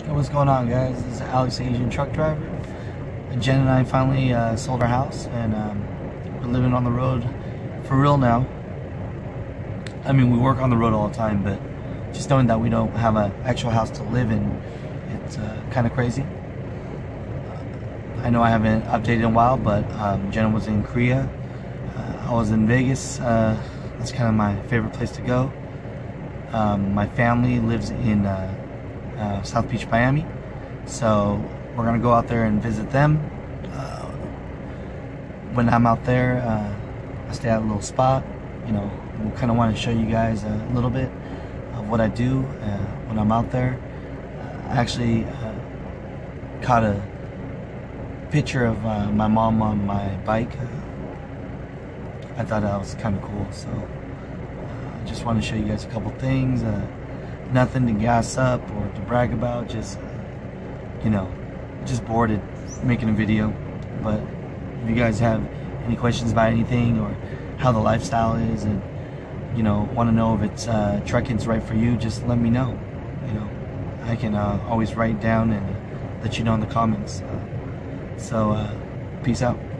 Hey, what's going on, guys? This is Alex, the Asian truck driver. Jen and I finally sold our house, and we're living on the road for real now. I mean, we work on the road all the time, but just knowing that we don't have an actual house to live in, it's kind of crazy. I know I haven't updated in a while, but Jen was in Korea. I was in Vegas. That's kind of my favorite place to go. My family lives in South Beach, Miami, so we're gonna go out there and visit them. When I'm out there, I stay at a little spot. You know, we kind of want to show you guys a little bit of what I do when I'm out there. I actually caught a picture of my mom on my bike. I thought that was kind of cool, so I just want to show you guys a couple things. Nothing to gas up or to brag about, just you know, just bored at making a video. But if you guys have any questions about anything or how the lifestyle is, and you know, want to know if it's trucking's right for you, just let me know. You know, I can always write down and let you know in the comments. So peace out.